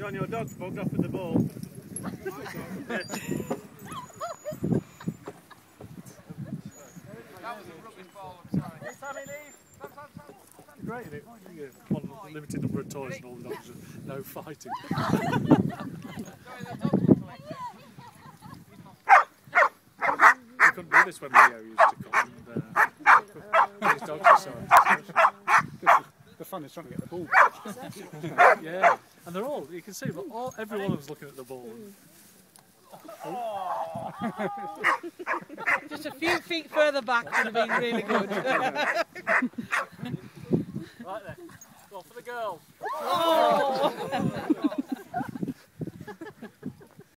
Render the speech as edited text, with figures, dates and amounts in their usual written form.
John, your dog's bugged off with the ball. That was a rubbish ball, I'm sorry. Sammy, leave! Great, isn't it? One limited number of toys and all the dogs, no fighting. We couldn't do this when Leo used to come. And, his dogs are so antisocial. The fun is trying to get the ball. Yeah, and they're all, you can see, every one of them's looking at the ball. Just a few feet further back would have been really good. Right then, go for the girl. Oh.